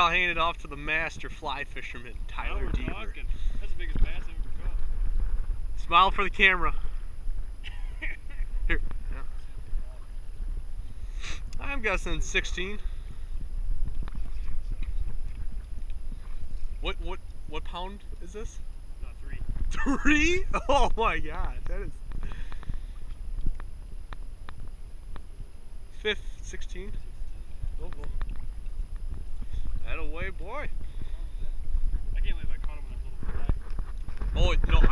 I'll hand it off to the master fly fisherman, Tyler Deaver. That's the biggest bass I've ever caught. Smile for the camera. Here. Yeah. I'm guessing 16. What pound is this? 3. 3? Oh my god, that is 5th, 16. Oh, oh. That away, boy. I can't believe I caught him with a little fly. Oh no,